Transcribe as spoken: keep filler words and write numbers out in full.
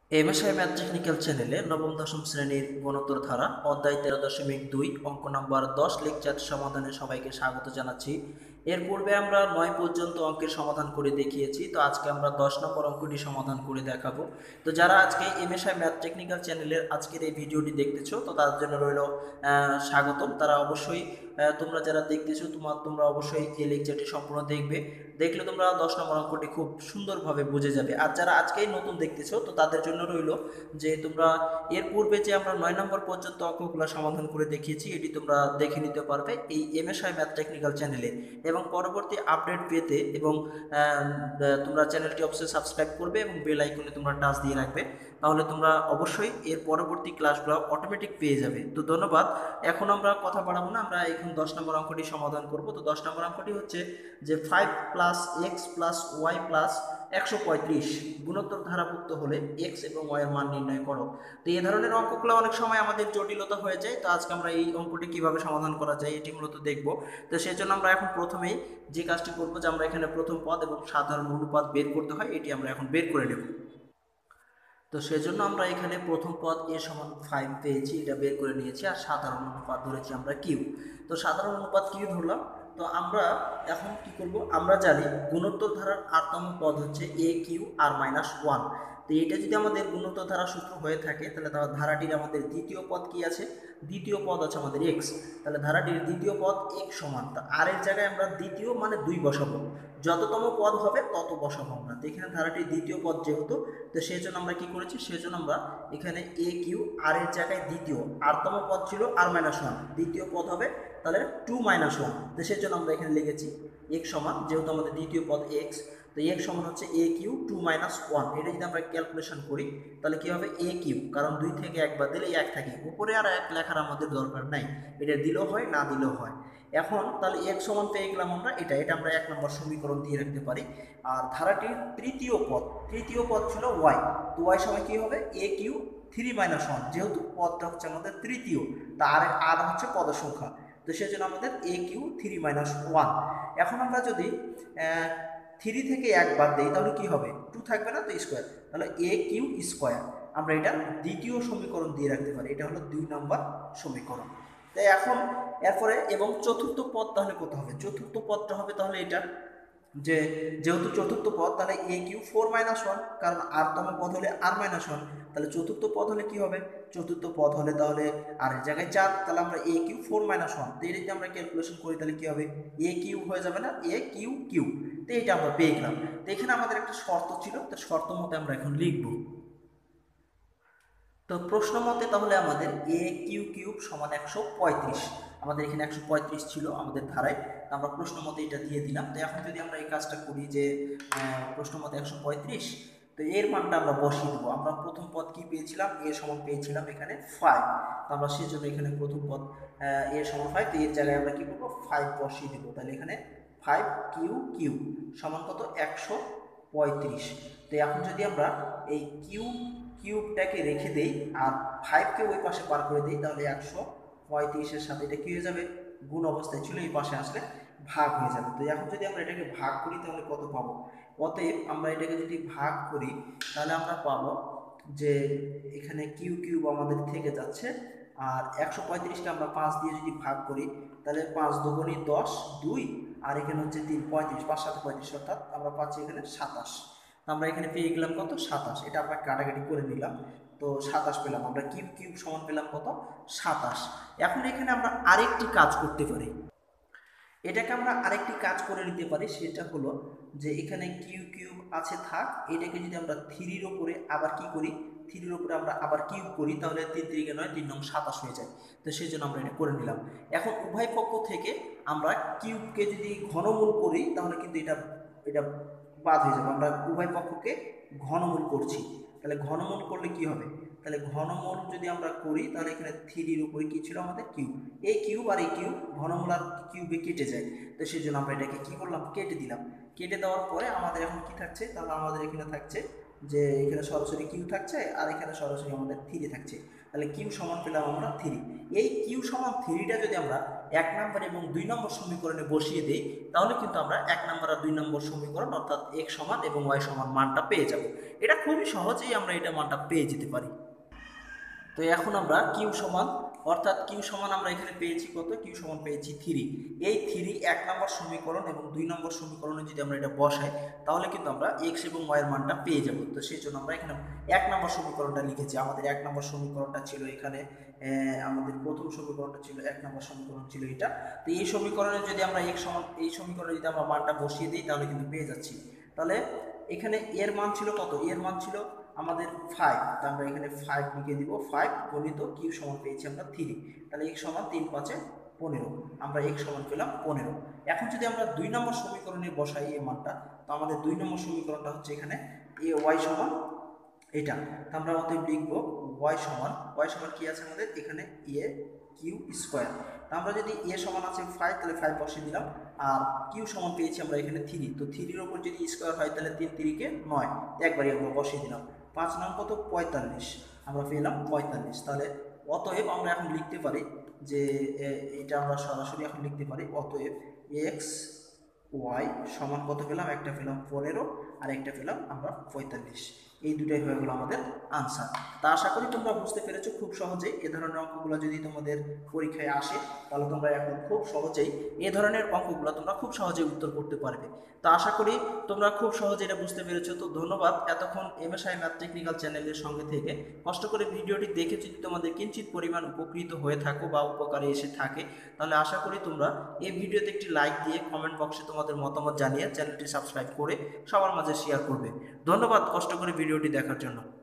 MSI math technical চ্যানেলে নবম দশম শ্রেণীর গুণোত্তর ধারা অধ্যায় তেরো দশমিক দুই অঙ্ক নম্বর দশ লেকচার সমাধানে সবাইকে স্বাগত জানাচ্ছি। এর পূর্বে আমরা নয় পর্যন্ত অঙ্কের সমাধান করে দেখিয়েছি, তো আজকে আমরা দশ নম্বর অঙ্কটি সমাধান করে দেখাবো। তো যারা আজকে এমএসআই ম্যাথ টেকনিক্যাল চ্যানেলের আজকের এই ভিডিওটি দেখতেছো, তো তাদের জন্য রইল স্বাগতম। তারা অবশ্যই তোমরা যারা দেখতেছো তোমার তোমরা অবশ্যই এই লেকচারটি সম্পূর্ণ দেখবে, দেখলে তোমরা দশ নম্বর অঙ্কটি খুব সুন্দরভাবে বুঝে যাবে। আর যারা আজকেই নতুন দেখতেছো, তো তাদের জন্য রইল যে তোমরা এর পূর্বে যে আমরা নয় নম্বর পর্যন্ত অঙ্কগুলো সমাধান করে দেখিয়েছি, এটি তোমরা দেখে নিতে পারবে এই এমএসআই ম্যাথ টেকনিক্যাল চ্যানেলে। এবং পরবর্তী আপডেট পেতে এবং তোমরা চ্যানেলটি অবশ্যই সাবস্ক্রাইব করবে এবং বেল আইকনে তোমরা টাচ দিয়ে রাখবে, তাহলে তোমরা অবশ্যই এর পরবর্তী ক্লাসগুলো অটোমেটিক পেয়ে যাবে। তো ধন্যবাদ। এখন আমরা কথা বাড়াবো না, আমরা এখন দশ নম্বর অঙ্কটি সমাধান করব। তো দশ নম্বর অঙ্কটি হচ্ছে যে five plus X plus Y plus একশো পঁয়ত্রিশ গুণোত্তর ধারাভুক্ত হলে এক্স এবং ওয়াই এর মান নির্ণয় করো। তো এই ধরনের অঙ্কগুলো অনেক সময় আমাদের জটিলতা হয়ে যায়, তো আজকে আমরা এই অঙ্কটি কিভাবে সমাধান করা যায় এটি মূলত দেখব। তো সেই জন্য আমরা এখন প্রথমেই যে কাজটি করবো, যে আমরা এখানে প্রথম পদ এবং সাধারণ অনুপাত বের করতে হয়, এটি আমরা এখন বের করে নেব। তো সেজন্য আমরা এখানে প্রথম পদ এ সমান ফাইভ পেয়েছি, এটা বের করে নিয়েছি, আর সাধারণ অনুপাত ধরেছি আমরা কিউ। তো সাধারণ অনুপাত কিউ ধরলাম। তো আমরা এখন কি করব, আমরা জানি গুণোত্তর ধারার আরতম পদ হচ্ছে A Q R minus one. তো এটা যদি আমাদের গুণোত্তর ধারা সূত্র হয়ে থাকে, তাহলে ধারাটির আমাদের দ্বিতীয় পদ কি আছে, দ্বিতীয় পদ আছে আমাদের এক্স। তাহলে ধারাটির দ্বিতীয় পদ এক্স সমান, তা আর এর জায়গায় আমরা দ্বিতীয় মানে দুই বসাবো, যততম পদ হবে তত বসাবো আমরা। তো এখানে ধারাটির দ্বিতীয় পদ যেহেতু, তো সেই জন্য আমরা কি করেছি, সেজন্য আমরা এখানে এ কিউ আর এর জায়গায় দ্বিতীয়, আরতম পদ ছিল আর মাইনাস ওয়ান, দ্বিতীয় পদ হবে তাহলে টু মাইনাস ওয়ান। তো সেই জন্য আমরা এখানে লিখেছি এক্স সমান, যেহেতু আমাদের দ্বিতীয় পদ এক্স, তো এক্স সমান হচ্ছে A Q two minus one. এটা যদি আমরা ক্যালকুলেশন করি তাহলে কি হবে, এ কিউ, কারণ দুই থেকে একবার দিলে এক থাকে, উপরে আর এক লেখার আমাদের দরকার নাই, এটা দিলেও হয় না দিলেও হয়। এখন তাহলে এক্স সমান পেয়ে গেলাম আমরা, এটা এটা আমরা এক নম্বর সমীকরণ দিয়ে রাখতে পারি। আর ধারাটির তৃতীয় পদ, তৃতীয় পদ ছিল ওয়াই, তো ওয়াই সময় কি হবে, A Q three minus one, যেহেতু পদটা হচ্ছে আমাদের তৃতীয়, তার আর হচ্ছে পদ সংখ্যা, তো সেজন্য আমাদের A Q three minus one. এখন আমরা যদি থ্রি থেকে একবার দেই তাহলে কি হবে, টু থাকবে না, তো স্কোয়ার, তাহলে এ কিউ স্কোয়ার। আমরা এটা দ্বিতীয় সমীকরণ দিয়ে রাখতে পারি, এটা হলো দুই নম্বর সমীকরণ। তাই এখন এরপরে এবং চতুর্থ পদ তাহলে কত হবে, চতুর্থ পদটা হবে তাহলে এটা, যে যেহেতু চতুর্থ পদ তাহলে A Q four minus one, কারণ আরতম পদ হলে আর মাইনাস ওয়ান, তাহলে চতুর্থ পদ হলে কি হবে, চতুর্থ পদ হলে তাহলে আর এর জায়গায় চার, তাহলে আমরা A Q four minus one, তো এটা যদি আমরা ক্যালকুলেশন করি তাহলে কি হবে, এ কিউ হয়ে যাবে না, এ কিউ কিউ। তো এটা আমরা পেয়ে গেলাম। তো এখানে আমাদের একটা শর্ত ছিল, তো শর্ত মতে আমরা এখন লিখবো। তো প্রশ্ন মতে তাহলে আমাদের এ কিউ কিউব সমান একশো পঁয়ত্রিশ, আমাদের এখানে একশো পঁয়ত্রিশ ছিল আমাদের ধারায়, তো আমরা প্রশ্ন মতে এটা দিয়ে দিলাম। তো এখন যদি আমরা এই কাজটা করি যে প্রশ্ন মতে একশো পঁয়ত্রিশ, তো এর মানটা আমরা বসিয়ে দেবো। আমরা প্রথম পদ কি পেয়েছিলাম, এ সমান পেয়েছিলাম এখানে ফাইভ, তো আমরা সেই জন্য এখানে প্রথম পদ এ সমান ফাইভ, তো এর জায়গায় আমরা কি করবো, ফাইভ বসিয়ে দেবো। তাহলে এখানে ফাইভ কিউ কিউ সমান কত, একশো পঁয়ত্রিশ। তো এখন যদি আমরা এই কিউ কিউবটাকে রেখে দেই আর ফাইভকে ওই পাশে পার করে দিই, তাহলে একশো পঁয়ত্রিশের সাথে এটা কী হয়ে যাবে, গুণ অবস্থায় ছিল, এই পাশে আসলে ভাগ হয়ে যাবে। তো এখন যদি আমরা এটাকে ভাগ করি তাহলে কত পাবো, অতএব আমরা এটাকে যদি ভাগ করি তাহলে আমরা পাবো যে এখানে কিউ কিউব আমাদের থেকে যাচ্ছে, আর একশো পঁয়ত্রিশকে আমরা পাঁচ দিয়ে যদি ভাগ করি তাহলে পাঁচ দুগুণী দশ, দুই, আর এখানে হচ্ছে তিন, পঁয়ত্রিশ, পাঁচ সাথে পঁয়ত্রিশ, অর্থাৎ আমরা পাচ্ছি এখানে সাতাশ। আমরা এখানে পেয়ে গেলাম কত, সাতাশ, এটা আমরা কাটাকাটি করে নিলাম, তো সাতাশ পেলাম আমরা, কিউব কিউব সমান পেলাম কত, সাতাশ। এখন এখানে আমরা আরেকটি কাজ করতে পারি, এটাকে আমরা আরেকটি কাজ করে নিতে পারি, সেটা হলো যে এখানে কিউ কিউব আছে থাক, এটাকে যদি আমরা থ্রির ওপরে আবার কি করি, থ্রির ওপরে আমরা আবার কিউব করি, তাহলে তিন তিরিকে নয়, তিন নং সাতাশ হয়ে যায়। তো সেই জন্য আমরা এটা করে নিলাম। এখন উভয় পক্ষ থেকে আমরা কিউবকে যদি ঘনমূল করি তাহলে কিন্তু এটা এটা বাদ হয়ে যাবে, আমরা উভয় পক্ষকে ঘনমূল করছি, তাহলে ঘনমূল করলে কি হবে, তাহলে ঘনমূল যদি আমরা করি তাহলে এখানে থ্রির উপরে কি ছিল আমাদের, কিউব, এই কিউব আর এই কিউব ঘনমূল আর কিউবে কেটে যায়, তো সেই জন্য আমরা এটাকে কি করলাম, কেটে দিলাম। কেটে দেওয়ার পরে আমাদের এখন কি থাকছে, তাহলে আমাদের এখানে থাকছে যে এখানে সরাসরি কিউ থাকছে আর এখানে সরাসরি আমাদের থ্রি থাকছে, তাহলে কিউ সমান পেলাম আমরা থ্রি। এই কিউ সমান থ্রিটা যদি আমরা এক নম্বর এবং দুই নম্বর সমীকরণে বসিয়ে দিই, তাহলে কিন্তু আমরা এক নম্বর আর দুই নম্বর সমীকরণ অর্থাৎ x সমান এবং y সমান মানটা পেয়ে যাব। এটা খুবই সহজেই আমরা এটা মানটা পেয়ে যেতে পারি। তো এখন আমরা কিউ সমান অর্থাৎ কিউ সমান আমরা এখানে পেয়েছি কত, কিউ সমান পেয়েছি থ্রি। এই থ্রি এক নম্বর সমীকরণ এবং দুই নম্বর সমীকরণে যদি আমরা এটা বসাই তাহলে কিন্তু আমরা এক্স এবং ওয়াই এর মানটা পেয়ে যাব। তো সেই জন্য আমরা এখানে এক নম্বর সমীকরণটা লিখেছি। আমাদের এক নম্বর সমীকরণটা ছিল এখানে, আমাদের প্রথম সমীকরণটা ছিল এক নম্বর সমীকরণ ছিল এটা। তো এই সমীকরণে যদি আমরা এক্স সমান এই সমীকরণে যদি আমরা মানটা বসিয়ে দিই তাহলে কিন্তু পেয়ে যাচ্ছি। তাহলে এখানে এর মান ছিল কত, এর মান ছিল আমাদের ফাইভ। তো আমরা এখানে ফাইভ লিখে দিব, ফাইভ গণিত কিউ সমান পেয়েছি আমরা থ্রি। তাহলে এক্স সমান তিন পাঁচে পনেরো, আমরা এক্স সমান পেলাম পনেরো। এখন যদি আমরা দুই নম্বর সমীকরণে বসাই এই মানটা, তো আমাদের দুই নম্বর সমীকরণটা হচ্ছে এখানে এ ওয়াই সমান এটা। তো আমরা অতএব লিখবো ওয়াই সমান, ওয়াই সমান কি আছে আমাদের এখানে এ কিউ স্কোয়ার। তো আমরা যদি এ সমান আছে ফাইভ তাহলে ফাইভ বসিয়ে দিলাম, আর কিউ সমান পেয়েছি আমরা এখানে থ্রি। তো থ্রির ওপর যদি স্কোয়ার হয় তাহলে তিন তিরিকে নয়, একবারই আমরা বসিয়ে দিলাম। পাঁচ নং কত, পঁয়তাল্লিশ, আমরা পেলাম পঁয়তাল্লিশ। তাহলে অতএব আমরা এখন লিখতে পারি যে এটা আমরা সরাসরি এখন লিখতে পারি অতএব এক্স ওয়াই সমান কত পেলাম, একটা পেলাম পনেরো আর একটা পেলাম আমরা পঁয়তাল্লিশ। এই দুটাই হয়ে গেল আমাদের আনসার। তা আশা করি তোমরা বুঝতে পেরেছো খুব সহজেই। এ ধরনের অঙ্কগুলো যদি তোমাদের পরীক্ষায় আসে তাহলে তোমরা এখন খুব সহজেই এ ধরনের অঙ্কগুলো তোমরা খুব সহজেই উত্তর করতে পারবে। তো আশা করি তোমরা খুব সহজে এটা বুঝতে পেরেছো। তো ধন্যবাদ এতক্ষণ এমএসআই ম্যাথ টেকনিক্যাল চ্যানেলের সঙ্গে থেকে কষ্ট করে ভিডিওটি দেখে যদি তোমাদের কিঞ্চিত পরিমাণ উপকৃত হয়ে থাকো বা উপকারে এসে থাকে, তাহলে আশা করি তোমরা এই ভিডিওতে একটি লাইক দিয়ে কমেন্ট বক্সে তোমাদের মতামত জানিয়ে চ্যানেলটি সাবস্ক্রাইব করে সবার মাঝে শেয়ার করবে। ধন্যবাদ কষ্ট করে ভিডিওটি দেখার জন্য।